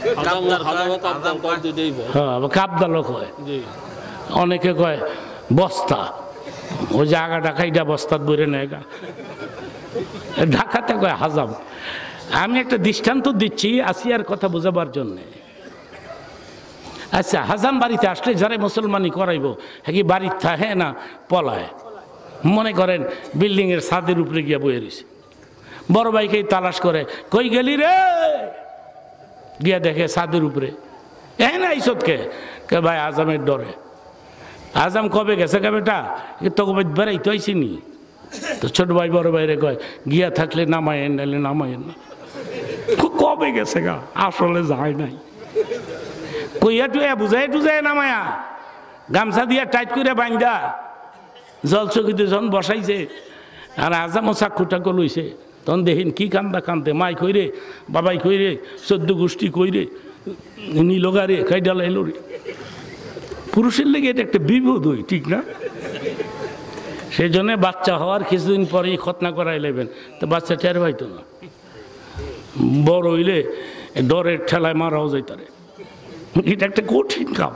কাবদালও কয়, অনেকে কয় বস্তা, ওই জায়গাটা কাইডা বস্তাত বইরে নেয়। ঢাকাতে কয় হাজাম। আমি একটা দৃষ্টান্ত দিচ্ছি আসিয়ার কথা বোঝাবার জন্যে। আচ্ছা, হাজাম বাড়িতে আসলে যারা মুসলমানি করাইব, হ্যাঁ কি বাড়ির থাকে না পলায়? মনে করেন বিল্ডিংয়ের ছাদের উপরে গিয়া বয়ে রয়েছে, বড় ভাইকেই তালাশ করে, কই গেলি রে? গিয়া দেখে ছাদের উপরে। না ইসতকে কে ভাই আজামের ডরে। আজাম কবে গেছে কে বেটা? তোকে বেড়াইতে আইসিনি তো। ছোট ভাই বড় ভাইরে কয়, গিয়া থাকলে নামায়েন, নাহলে নামায়েন না। কবে গেছে গা, আসলে যায় নাই। কইয়া টুয়া বুঝাই টুজাই নামায়া গামছা দিয়া টাইট করে বাইন্দা জলচকিতে যখন বসাইছে, আর আজামও চাক্ষুটা লইছে, তখন দেখিন কি কান্দা কান্দে, মাই কইরে, বাবাই কইরে, 14 গোষ্ঠী কইরে, নীলগারে কাইডাল এলো রে। পুরুষের লেগে এটা একটা বিপদ হই, ঠিক না? সেই জন্য বাচ্চা হওয়ার কিছুদিন পরেই খতনা করাই নেবেন, তো বাচ্চা টের পাইতো না। বড় হইলে ডরের ঠেলায় মারাও যাইতারে। এটা একটা কঠিন কাম।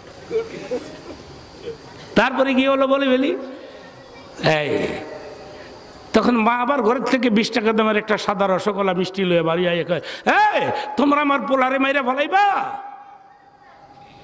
তারপরে গিয়ে হলো বলে ফেলি, এই তখন মা আবার ঘরের থেকে 20 টাকা দামের একটা সাদা রসগোল্লা মিষ্টি লয়ে বাড়ি আইয়ে কয়, এই তোমরা আমার পোলারে মাইরা ফেলাইবা?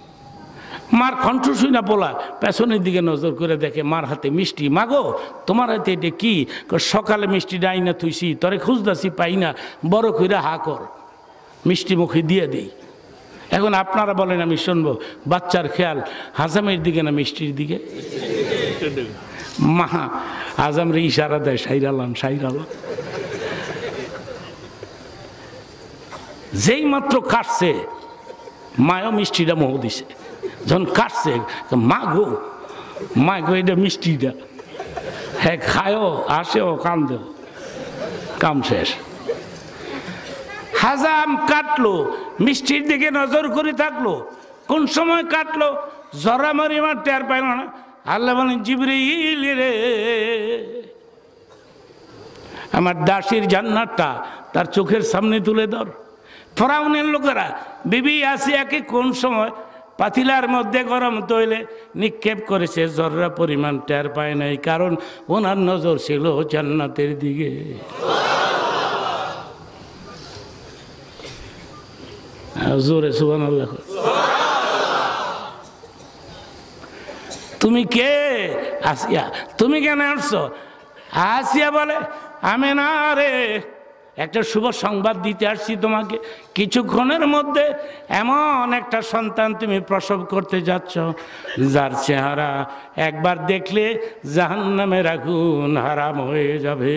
মার কণ্ঠ শুই না পোলা পেছনের দিকে নজর করে দেখে মার হাতে মিষ্টি। মাগো তোমার হাতে এটা কি? সকালে মিষ্টি ডাই না থুইছি, তরে খুঁজদাছি পাই না, বড় কইরা হা কর, মিষ্টি মুখে দিয়ে দিই। এখন আপনারা বলেন আমি শুনবো, বাচ্চার খেয়াল হাজামের দিকে না মিষ্টির দিকে? মা আজামরে ইশারা দেয়, সাইরালাম সাইরালাম। যেই মাত্র কাটছে মায়ও মিষ্টিটা মোহ দিছে। যখন কাটছে মা গো এটা মিষ্টিটা, হ্যাঁ খায়ও আসেও কাম দেও, কাম শেষ। হাজাম কাটলো, মিষ্টির দিকে নজর করে থাকলো। কোন সময় কাটলো জরামারি আমার টের পাইল না। আল্লাহ বলেন জিবরিল রে, আমার দাসীর জান্নাতটা তার চোখের সামনে তুলে ধর। ফেরাউনের লোকেরা বিবি আসিয়াকে কোন সময় পাতিলার মধ্যে গরম তৈলে নিক্ষেপ করেছে, জর্রা পরিমাণ টের পায় নাই, কারণ ওনার নজর ছিল জান্নাতের দিকে। জোরে সুবহানাল্লাহ। তুমি কে? আসিয়া। তুমি কেন আসছো? আসিয়া বলে আমি না রে, একটা শুভ সংবাদ দিতে আসছি তোমাকে। কিছুক্ষণের মধ্যে এমন একটা সন্তান তুমি প্রসব করতে যাচ্ছ, যার চেহারা একবার দেখলে জাহান্নামের আগুন হারাম হয়ে যাবে।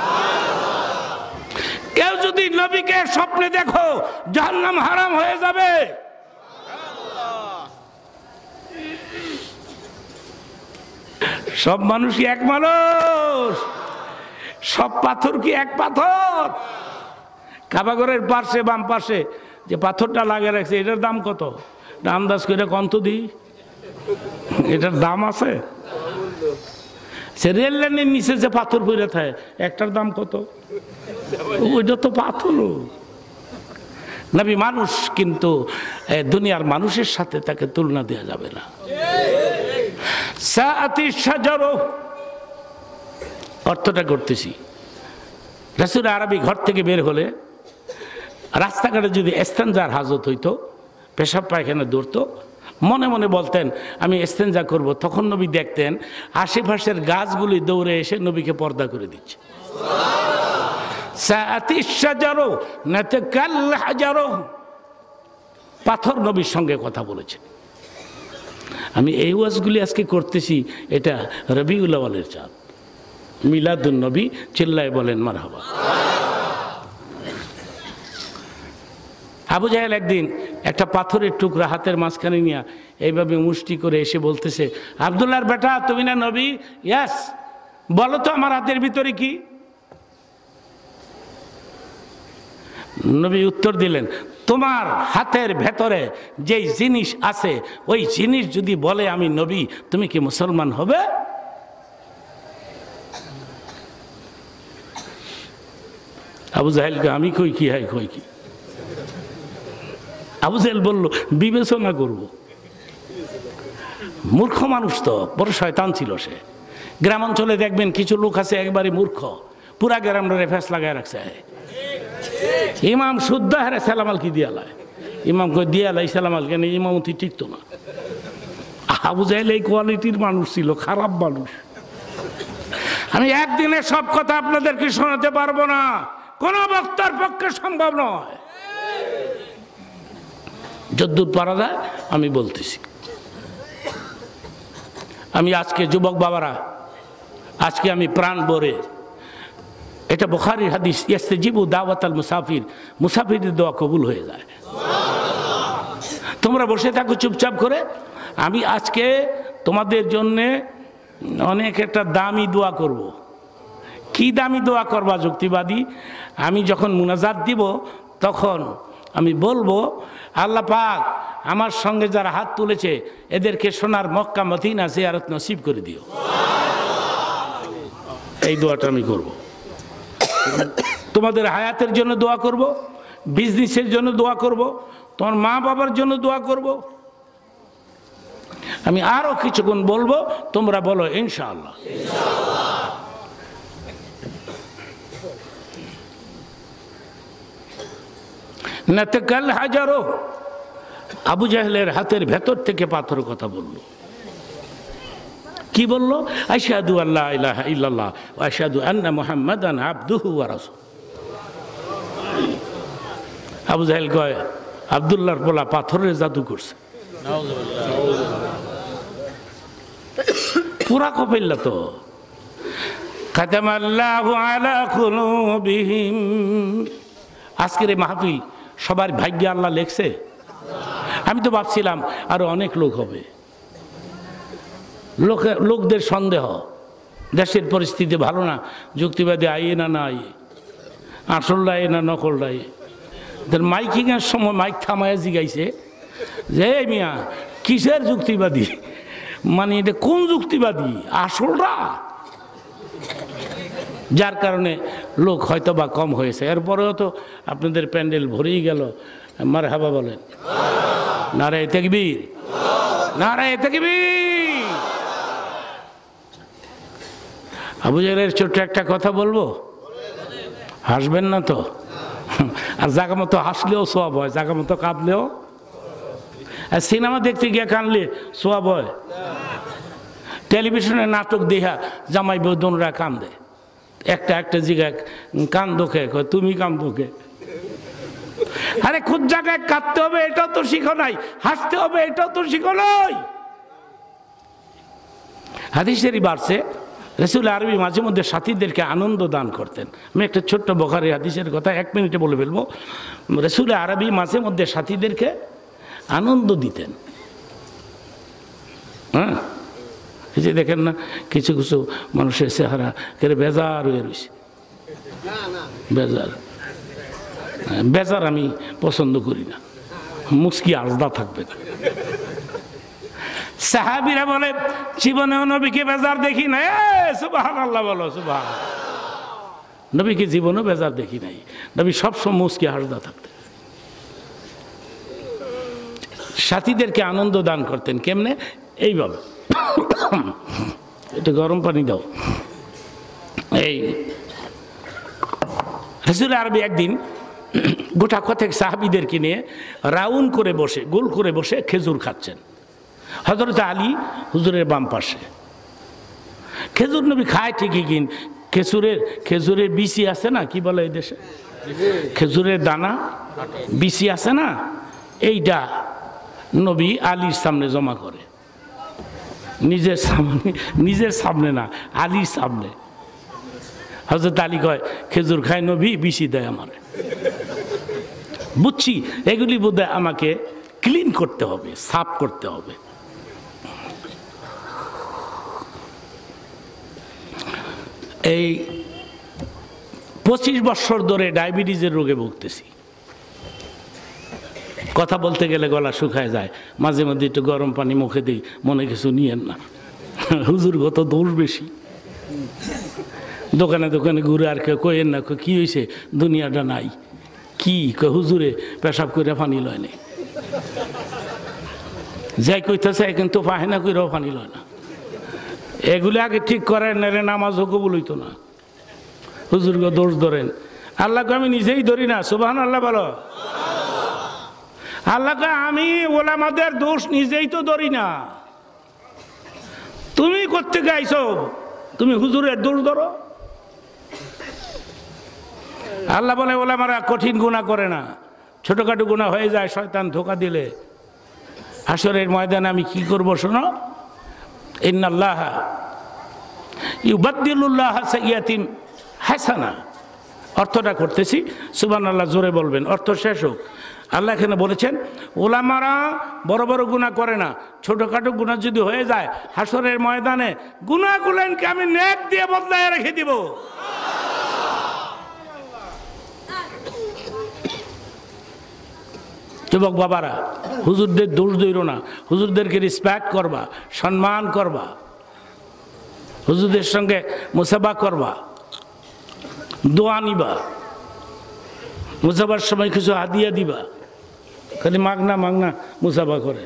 কেউ যদি নবীকে স্বপ্নে দেখো, জাহান্নাম হারাম হয়ে যাবে। সব মানুষ কি এক মানুষ? সব পাথর কি এক পাথর? কাবাগরের পাশে বাম পাশে যে পাথরটা লাগিয়ে রাখছে, এটার দাম কত? আন্দাজ করে কত দিই, এটার দাম আছে? সে রেল লাইনের নিচে যে পাথর পড়ে থাকে, একটার দাম কত? ওইটা তো পাথর। নবী মানুষ, কিন্তু দুনিয়ার মানুষের সাথে তাকে তুলনা দেওয়া যাবে না। সাআতি শাজারু, অর্থটা করতেছি। রাসূল আরবি ঘর থেকে বের হলে রাস্তাঘাটে যদি ইস্তেঞ্জার হাজত হইতো, পেশাব পায়খানা দৌড়তো, মনে মনে বলতেন আমি ইস্তেঞ্জা করব, তখন নবী দেখতেন আশেপাশের গাছগুলি দৌড়ে এসে নবীকে পর্দা করে দিচ্ছে। সাআতি শাজারু নাতাকাল হাজারু, পাথর নবীর সঙ্গে কথা বলেছে। আমি এই ওয়াজগুলি আজকে করতেছি, এটা রবিউল আউয়ালের চাঁদ, মিলাদুন নবী। চিল্লায় বলেন মারহাবা। আবু জাহেল একদিন একটা পাথরের টুকরা হাতের মাঝখানে নিয়ে এইভাবে মুষ্টি করে এসে বলতেছে, আব্দুল্লাহর বেটা তুমি না নবী? ইয়াস। বলো তো আমার হাতের ভিতরে কি? নবী উত্তর দিলেন, তোমার হাতের ভেতরে যেই জিনিস আছে ওই জিনিস যদি বলে আমি নবী, তুমি কি মুসলমান হবে? আবু জাহেলকে আমি কই কি হয় কই কি? আবু জাহেল বলল বিবেচনা করব। মূর্খ মানুষ তো, বড় শয়তান ছিল সে। গ্রামাঞ্চলে দেখবেন কিছু লোক আছে একবারে মূর্খ, পুরা গ্রামটা রেফেস লাগায় রাখছে। ইমাম শুদ্ধ হারে সালামাল কি দিয়ালায়, ইমাম কই দিয়ালাই সালামাল কেন, ইমামতি টিকতো না। আবু জাহেল এই কোয়ালিটির মানুষ ছিল, খারাপ মানুষ। আমি একদিনে সব কথা আপনাদেরকে শোনাতে পারবো না, কোন বক্তার পক্ষে সম্ভব নয়। যদ্দূর পারা যায় আমি বলতেছি। আমি আজকে যুবক বাবারা, আজকে আমি প্রাণ ভরে, এটা বুখারীর হাদিস, ইস্তাজিবু দাওয়াতাল মুসাফির, মুসাফিরের দোয়া কবুল হয়ে যায়। তোমরা বসে থাকো চুপচাপ করে। আমি আজকে তোমাদের জন্যে অনেক একটা দামি দোয়া করব। কি দামি দোয়া করবা যুক্তিবাদী? আমি যখন মুনাজাত দিব তখন আমি বলবো, আল্লাহ পাক আমার সঙ্গে যারা হাত তুলেছে এদেরকে সোনার মক্কা মদিনা জিয়ারত নসিব করে দিও। এই দোয়াটা আমি করব। তোমাদের হায়াতের জন্য দোয়া করব, বিজনেসের জন্য দোয়া করব, তোমার মা বাবার জন্য দোয়া করব। আমি আরো কিছুক্ষণ বলবো, তোমরা বলো ইনশাআল্লাহ। নাতাকাল হাজারু আবু জাহেলের হাতের ভেতর থেকে পাথর কথা বলল। কি বলল? আশহাদু আল্লা ইলাহা ইল্লাল্লাহ ওয়া আশহাদু আন্না মুহাম্মাদান আবদুহু ওয়া রাসূলুহু। আবু জাহেল কয় আব্দুল্লাহর পোলা পাথরের জাদু করছে। পুরা কপিল্লা তো খাতামাল্লাহু আলা কুলুবিহিম। আজকের এই মাহফিল সবার ভাগ্যে আল্লাহ লেখছে? আমি তো ভাবছিলাম আরো অনেক লোক হবে। লোকদের সন্দেহ, দেশের পরিস্থিতি ভালো না, যুক্তিবাদী আইয়ে না না আইয়ে, আসল রায় না নকল রায়। মাইকিংয়ের সময় মাইক থামায় জিগাইছে যে মিয়া কিসের যুক্তিবাদী, মানে এটা কোন যুক্তিবাদী, আসলরা? যার কারণে লোক হয়তো বা কম হয়েছে। এরপরেও তো আপনাদের প্যান্ডেল ভরেই গেল। মারহাবা বলেন, নারায়ে তাকবীর, নারায়ে তাকবীর। আবু জাহেলের ছোট্ট একটা কথা বলবো, হাসবেন না তো? আর জায়গা মতো হাসলেও সোয়াব হয়, জায়গা মতো কাঁদলেও। আর সিনেমা দেখতে গিয়ে কানলে সোয়াব হয়? টেলিভিশনে নাটক দেখা জামাই বউ দোনরা কান্দে, একটা জায়গায় কান দোকে, তুমি কান দোকে। আরে খুব জায়গায় কাঁদতে হবে এটাও তো শিখো নাই, হাসতে হবে এটাও তো শিখো নাই। হাদিসেরই বাড়ছে রাসূল আরবি মাঝে মধ্যে সাথীদেরকে আনন্দ দান করতেন। আমি একটা ছোট্ট বুখারী হাদিসের কথা 1 মিনিটে বলে ফেলবো। রাসূল আরবি মাঝে মধ্যে সাথীদেরকে আনন্দ দিতেন। হ্যাঁ, এই যে দেখেন না কিছু কিছু মানুষের চেহারা কেড়ে বেজার হয়ে রয়েছে। বেজার বেজার আমি পছন্দ করি না, মুস্কি আজদা থাকবে না। সাহাবীরা বলে জীবনেও নবীকে বেজার দেখি নাই। সুবহানাল্লাহ বলো, সুবহানাল্লাহ। নবীকে জীবনেও বেজার দেখি নাই, নবী সবসময় মুস্কি হাসদা থাকতেন। সাথীদেরকে আনন্দ দান করতেন কেমনে? এইভাবে, একটু গরম পানি দাও। এই রাসূল আরবি একদিন গোটা কয়েক সাহাবীদেরকে নিয়ে রাউন্ড করে বসে, গোল করে বসে খেজুর খাচ্ছেন। হযরত আলী হুজুরের বাম পাশে। খেজুর নবী খায় ঠিকই, কিন্তু খেজুরের বিচি আছে না, কি বলে এই দেশে, খেজুরের দানা বিচি আছে না, এইটা নবী আলীর সামনে জমা করে। নিজের সামনে না, আলীর সামনে। হযরত আলী কয় খেজুর খায় নবী, বিচি দেয় আমারে। বুঝছি এগুলি বোধহয় আমাকে ক্লিন করতে হবে, সাফ করতে হবে। এই 25 বছর ধরে ডায়াবেটিসের রোগে ভুগতেছি। কথা বলতে গেলে গলা শুকায় যায়, মাঝে মধ্যে একটু গরম পানি মুখে দিই, মনে কিছু নিয়েন না। হুজুর কত দোষ বেশি, দোকানে দোকানে ঘুরে আর কেউ কইেন না কি হয়েছে, দুনিয়াটা নাই। কি হুজুরে পেশাব করে পানি লয় নাই, যাই কইতেছে কিন্তু পাহেনা কইরাও পানি লয় না। এগুলি আগে ঠিক করেন, নারে নামাজও কবুল হইতো না। হুজুরকে দোষ ধরেন, আল্লাহকে আমি নিজেই ধরি না। সুবহানাল্লাহ বলো। আল্লাহকে আমি ওলামাদের দোষ নিজেই তো ধরি না। তুমি করতে গাইছো, তুমি হুজুরের দোষ ধরো। আল্লাহ বলে ওলামারা কঠিন গুনাহ করে না, ছোটখাটো গুনাহ হয়ে যায় শয়তান ধোঁকা দিলে। হাসরের ময়দানে আমি কি করব শোনো, ইন্নাল্লাহা ইউবাদদিলুল্লাহ সাইয়্যাতিন হাসানা। অর্থটা করতেছি, সুবহানাল্লাহ জোরে বলবেন, অর্থ শেষ হোক। আল্লাহ এখানে বলেছেন ওলামারা বড় বড় গুনাহ করে না, ছোটখাটো গুনাহ যদি হয়ে যায় হাসরের ময়দানে গুনাহগুলোকে আমি নেক দিয়ে বদলায় রেখে দিব। যুবক বাবারা, হুজুরদের দোষ ধরো না, হুজুরদেরকে রেসপেক্ট করবা, সম্মান করবা, হুজুরদের সঙ্গে মুসাফা করবা, দোয়া নিবা, মুসাফার সময় কিছু হাদিয়া দিবা। খালি মাগনা মাগনা মুসাফা করে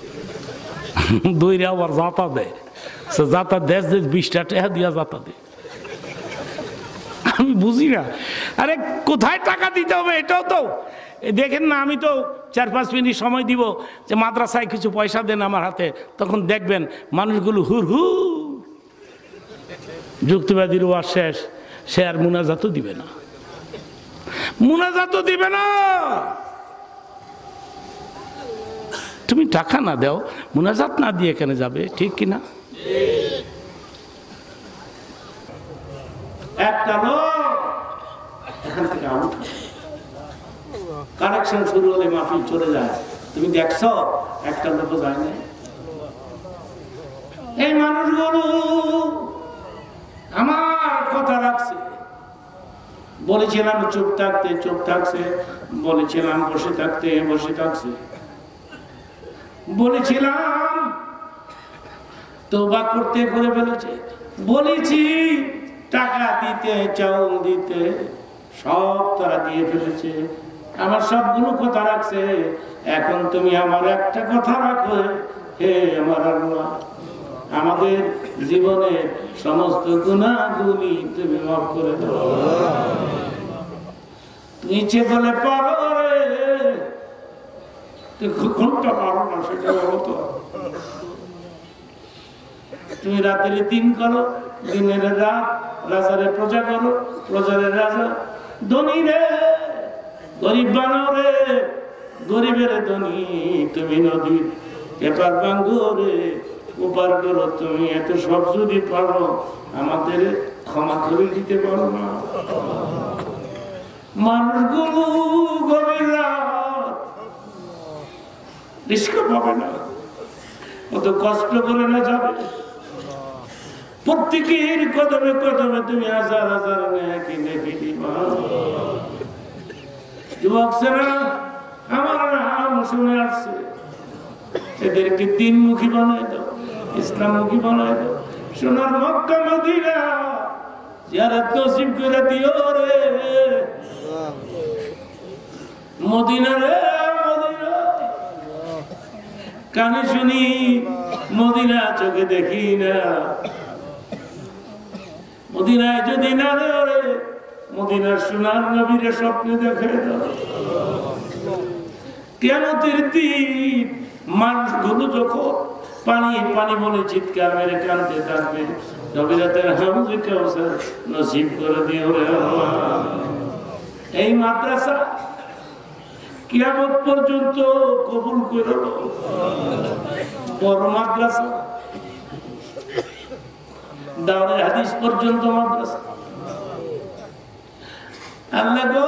দইরা আবার জাতা দেয়, জাতা দেশ 20টা টাকা দিয়া জাতা দেয়। আমি বুঝি না, আরে কোথায় টাকা দিতে হবে এটাও তো, দেখেন না, আমি তো 4-5 মিনিট সময় দিব যে মাদ্রাসায় কিছু পয়সা দেন আমার হাতে, তখন দেখবেন মানুষগুলো হুর হুর। যুক্তিবাদীর ওয়াজ শেষ, সে আর মুনাজাতও দিবে না, মুনাজাতও দিবে না। তুমি টাকা না দাও, মুনাজাত না দিয়ে এখানে যাবে, ঠিক কিনা? একটা লোক এখান থেকে আউট, কানেকশন শুরু হলে মাহফিল চলে যায়। তুমি দেখছো একটা লোক যায় না। এই মানুষগুলো আমার কথা রাখছে, বলেছিলাম চুপ থাকতে চুপ থাকছে, বলেছিলাম বসে থাকতে বসে থাকছে, বলেছিলাম তওবা করতে করে ফেলেছে, বলেছি টাকা দিতে চাউল দিতে সব তারা দিয়ে ফেলেছে, আমার সবগুলো কথা রাখছে। এখন তুমি আমার একটা কথা রাখো, হে আমার আল্লাহ, আমাদের জীবনের সমস্ত গুনাহগুলি তুমি মাফ করে দাও। তুমি ইচ্ছে বলে পারো রে, কোনটা পারো না সেটা বলো তো। তুমি রাতের দিন করো, দিনের রাত, রাজারে প্রজা করো, প্রজারের রাজা। ধনী রে গরিব বানাও রে, গরিবের ধনী তুমি নদীর এপার ভাঙ্গো রে, উপার করো তুমি। এত সব যদি পারো আমাদের ক্ষমা করে দিতে পারো না। মানুষগুলো গভীর রাত রিস্কা পাবে না, অত কষ্ট করে না যাবে। প্রত্যেকের কদমে কদমে তুমি হাজার হাজার নেকি নেকি দিবা। যুবক ছেলেরা আমার নাম শুনে আসছে, এদেরকে দিনমুখী বানায় দাও, ইসলামমুখী বানায় দাও। সোনার মক্কা মদিনা জিয়ারত নসিব করে দিও রে মদিনা রে মদিনা। কানে শুনি মদিনা, চোখে দেখি না। মদিনায় যদি না রে, মদিনার সোনার নবীরে স্বপ্নে দেখে দাও। কিয়ামতের দিন মানুষগুলো যখন পানি পানি বলে চিৎকার মেরে কাঁদতে থাকবে, নবীরাতের হাউজে কাউসার নসিব করে দিও রে আল্লাহ। এই মাদ্রাসা কিয়ামত পর্যন্ত কবুল করো, বড় মাদ্রাসা, দাওরায়ে হাদিস পর্যন্ত মাদ্রাসা। আল্লাহ গো,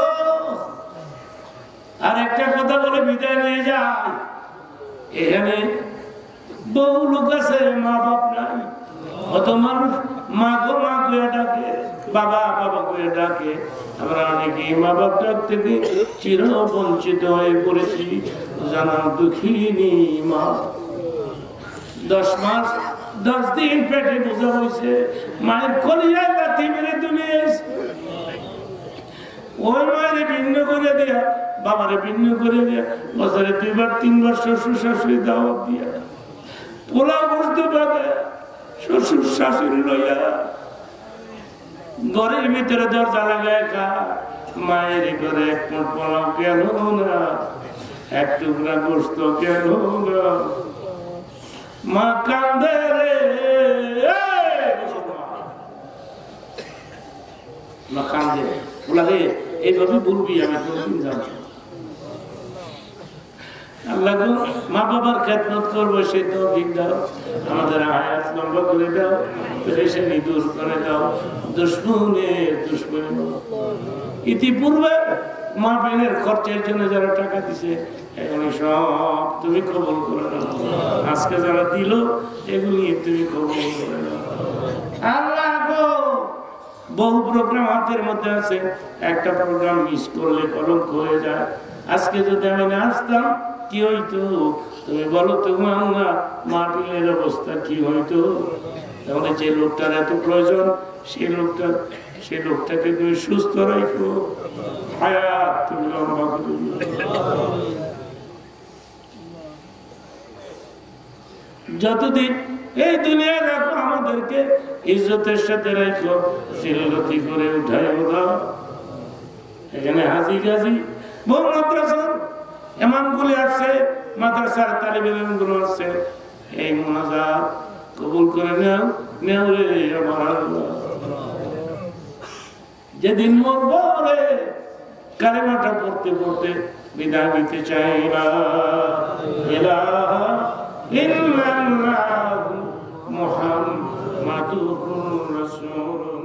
আর একটা কথা বলে বিদায় নিয়ে যায়। এখানে বহু লোক আছে মা বাপ নাই, কত মানুষ মা গো মা করে ডাকে, বাবা বাবা করে ডাকে। আমরা অনেকেই মা বাপ ডাক থেকে চির বঞ্চিত হয়ে পড়েছি। জানার দুঃখিনী মা, 10 মাস 10 দিন পেটে বোঝা হয়েছে, মায়ের কলিজায় লাথি মেরে দুনিয়া ওই মায়ের ভিন্ন করে দেয়া, বাবারে ভিন্ন করে দেয়া, বছরে 2-3 শ্বশুর শাশুড়ি দাওয়াত দিয়া, পোলাও বুঝতে পারে শ্বশুর শাশুড়ি লইয়া ঘরের ভিতরে দরজা লাগায় খা। মায়ের ঘরে 1 মুঠ পোলাও কেন না, 1 টুকরা গোস্ত কেন না। মা কান্দে রে, মা কান্দে। বলে এইভাবে বলবি, আমি কোনদিন জানি আল্লাহ গো, মা বাবার খেদমত করবো সে তৌফিক দাও। আমাদের হায়াত লম্বা করে দাও, পেরেশানি দূর করে দাও, দুশমনের দুশমন। ইতিপূর্বে মা বোনের খরচের জন্য যারা টাকা দিছে, এগুলি সব তুমি কবুল করে দাও। আজকে যারা দিল, এগুলি তুমি কবুল করে দাও। আল্লাহ গো, বহু প্রোগ্রাম হাতের মধ্যে আছে, একটা প্রোগ্রাম মিস করলে কলঙ্ক হয়ে যায়। আজকে যদি আমি না আসতাম কি হইতো? তুমি বলো তো আল্লাহ, মাহফিলের অবস্থা কি হইতো? তাহলে যে লোকটার এত প্রয়োজন, সেই লোকটাকে তুমি সুস্থ রাখো, হায়াত তুমি লম্বা করে দিও। যতদিন এই দুনিয়ায় রাখো, আমাদেরকে ইজ্জতের সাথে রাখো, জিল্লতি করে উঠায় দাও। এখানে হাজি গাজি বহু মাদ্রাসার ইমামগুলি আসছে, মাদ্রাসার তালিবে ইলমগুলো আসছে, এই মুনাজাত কবুল করে নাও, নেও রে আমার আল্লাহ। যেদিন মরবো রে কালেমাটা পড়তে পড়তে বিদায় নিতে চাই, লা ইলাহা ইল্লাল্লাহু মুহাম্মাদুর রাসূলুল্লাহ।